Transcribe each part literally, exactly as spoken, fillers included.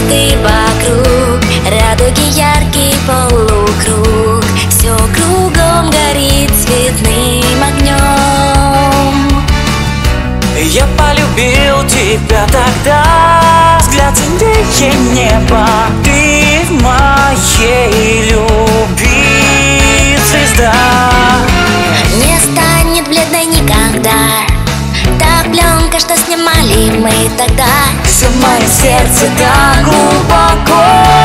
звезды вокруг, радуги яркий полукруг, все кругом горит цветным огнем. Я полюбил тебя тогда, взгляд темнее неба. Ты в моей любви звезда. Не станет бледной никогда та пленка, что снимали мы тогда. Все в моем сердце так глубоко,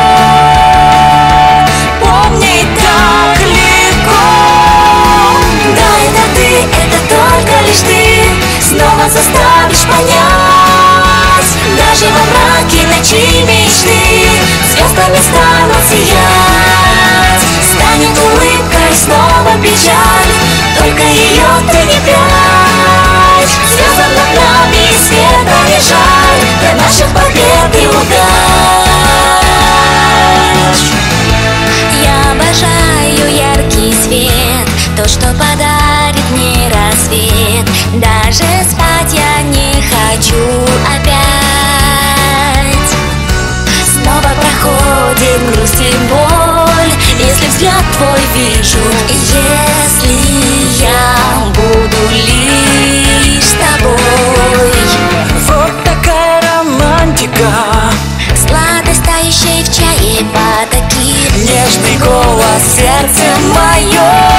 помнить так легко. Да, это ты, это только лишь ты снова заставишь понять. Даже во мраке ночи мечты звездами станут сиять. Станет улыбкой снова печаль, только ее ты не прячь. Звездам над нами света не жаль, для наших побед и удач. Я обожаю яркий свет, то, что подарит мне рассвет. Даже спать я не хочу опять. Снова проходит грусть и боль, если взгляд твой вижу. И если я буду лишь с тобой. Вот такая романтика, Сладость, тающая в чае потоки. нежный голос в сердце моем.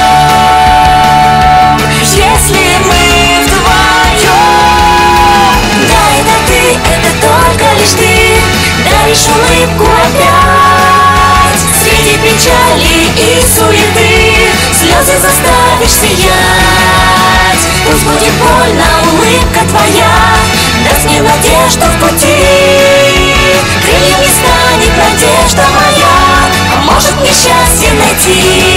Если мы вдвоем, Да, это ты, это только лишь ты даришь улыбку опять. Среди печали и суеты слезы заставишь сиять. Пусть будет больно, улыбка твоя даст мне надежду в пути. Крыльями станет надежда моя, поможет мне счастье найти.